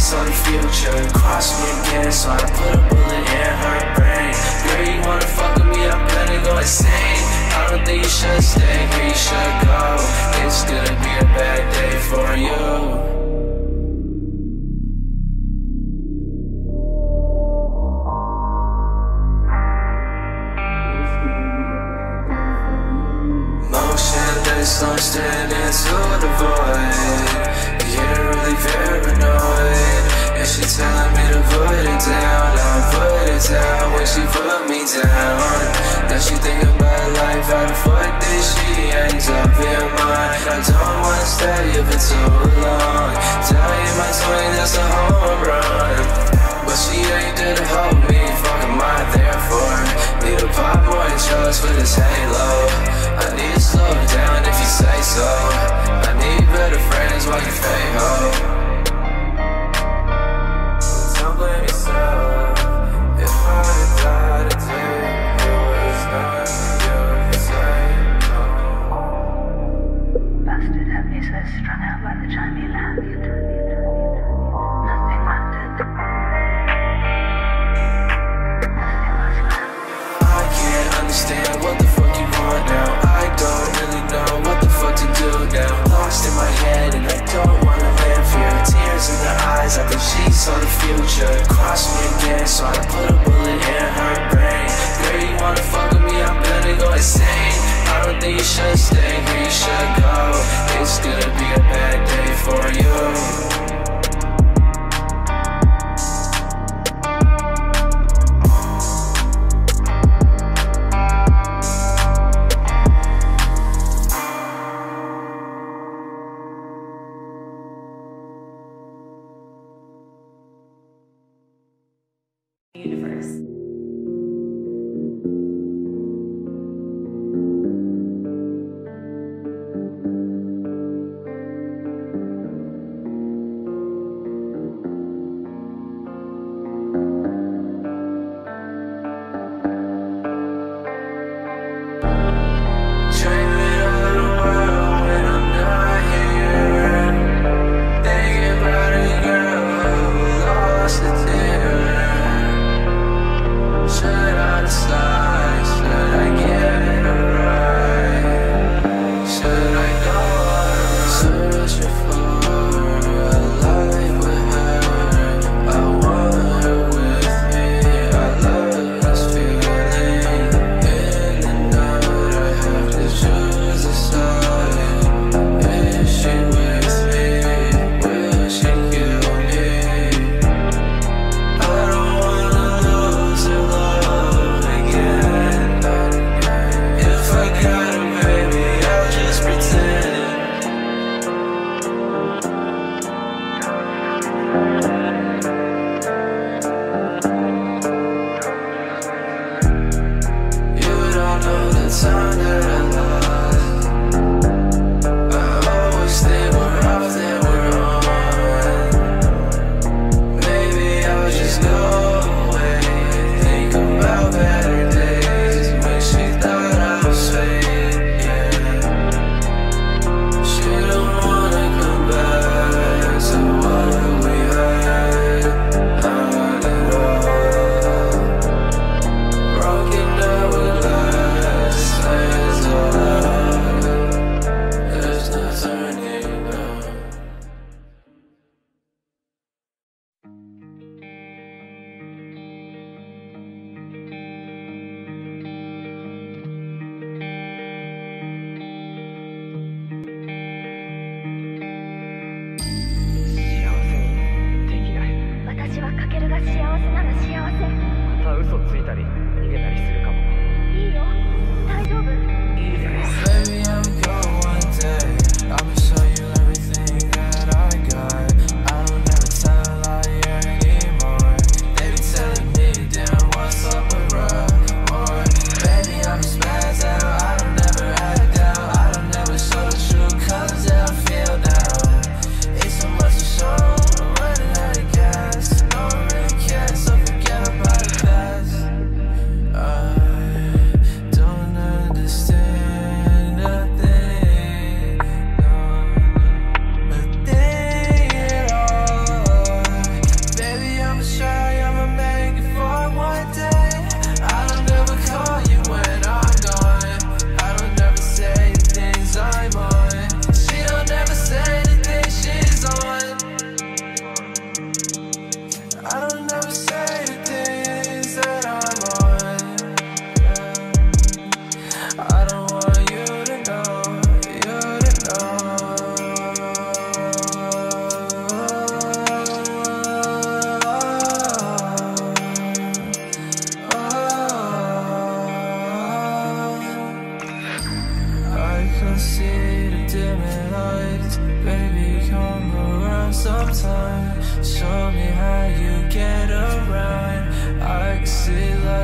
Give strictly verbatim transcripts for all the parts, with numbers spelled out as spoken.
saw the future. Cross me again, so I put a bullet in her brain. Girl, you wanna fuck with me, I'm gonna go insane. I don't think you should stay here, you should go. It's gonna be a bad day for you. I'm standing to the void. Getting really paranoid. And she telling me to put it down. I'll put it down when she put me down. Now she thinking about life, how the fuck did she end up in mine? I don't wanna stay here for too long. Tell you my twin, that's a home run. But she ain't there to help me, fuck am I there for? Need to pop more drugs for this halo. I need to slow down if you say so. I need better friends while you fake ho. Don't blame yourself. If I had died today, it was not you for saying no. Busted up, he says strung out by the time he left. Nothing left it. I can't understand what the fuck you want now. I don't really know what the fuck to do now. Lost in my head and I don't wanna live here. Tears in her eyes, I think she saw the future. Cross me again, so I put a bullet in her brain. Girl, you wanna fuck with me, I'm gonna go insane. I don't think you should stay here, you should go. It's gonna be a bad day for you. Universe.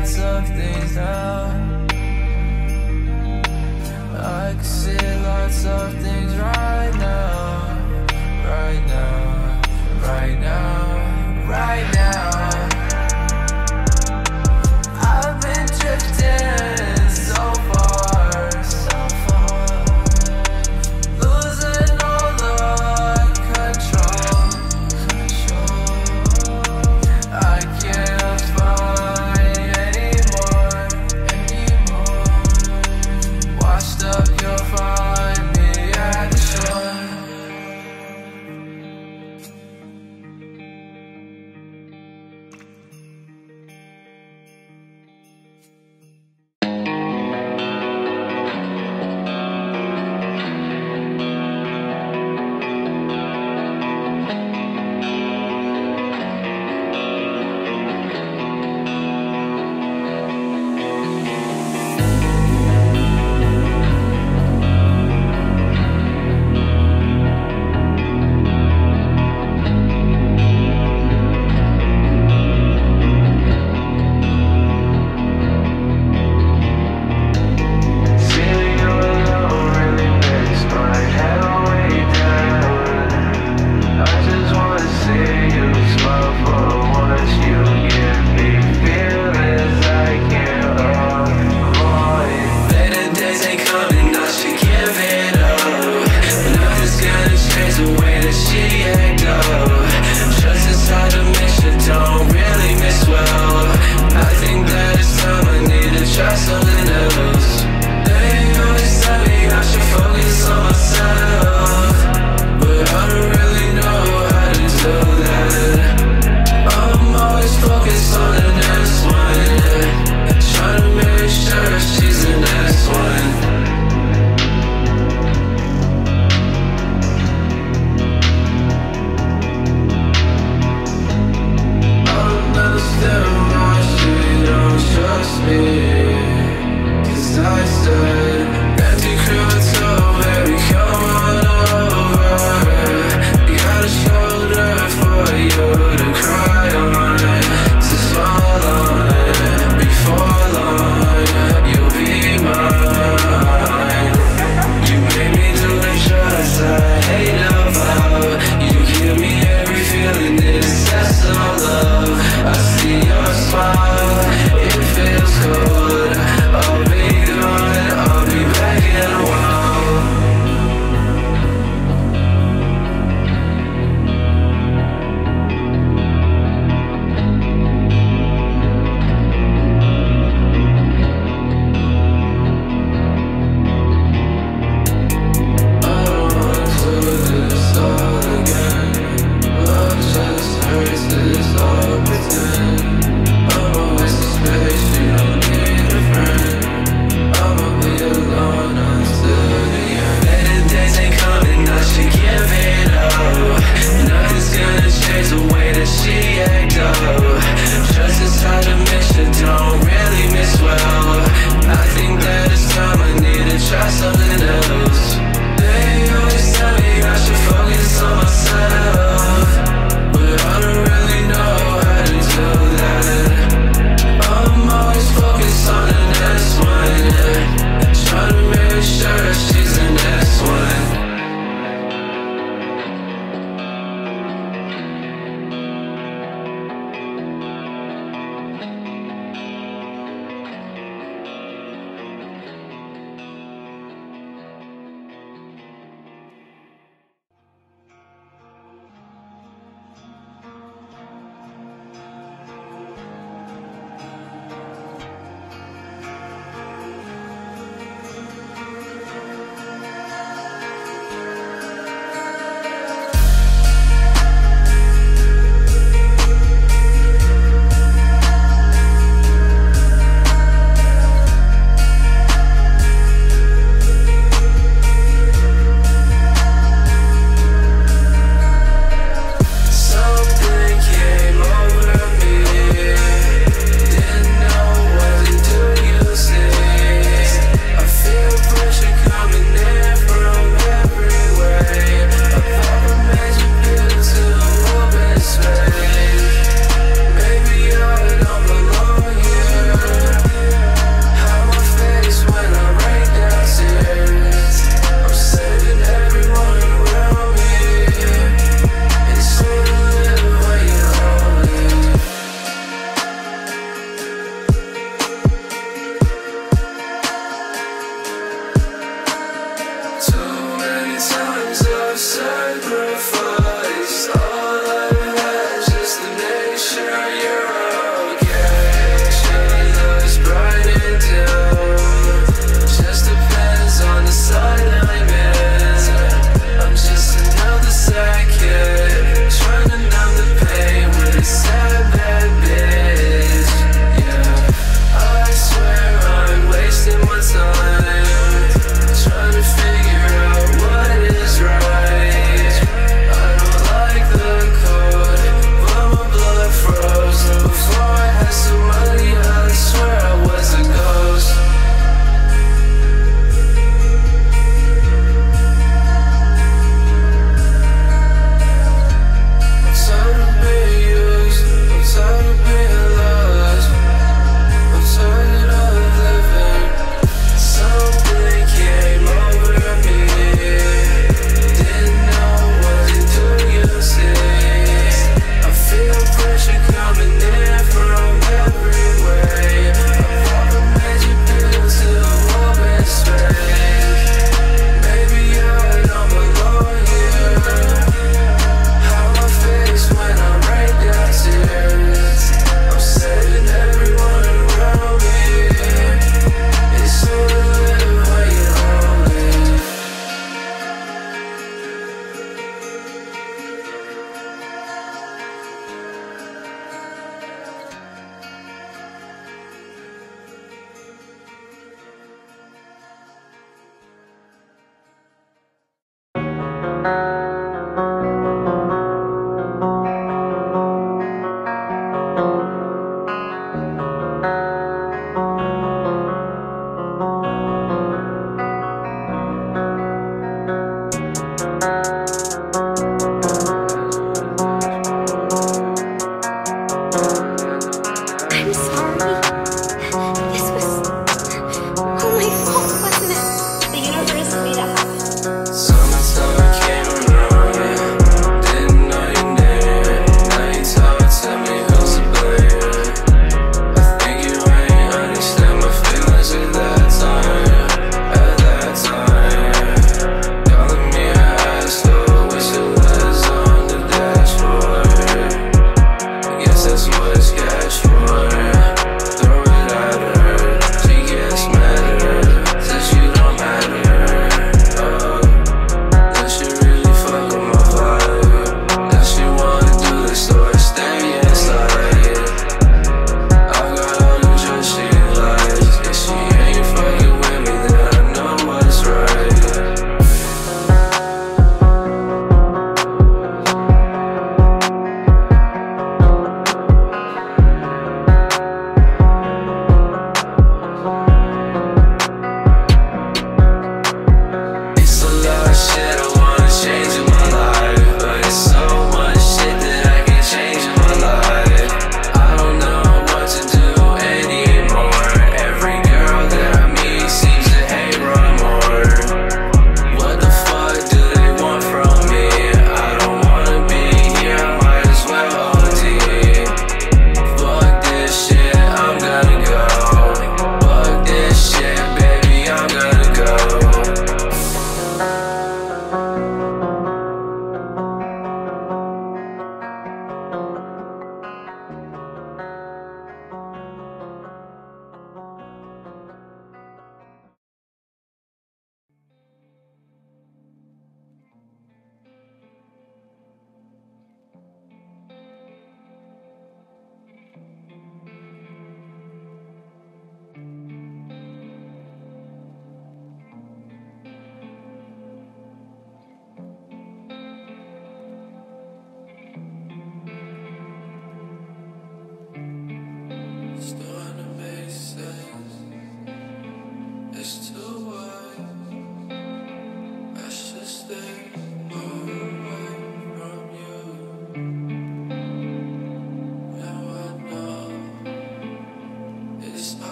lots of things now. I can see lots of things right now, right now, right now, right now. I've been drifting so far, so far, losing all the control, control. I can't find anymore, anymore. Washed up, you'll find me at the shore. Smile.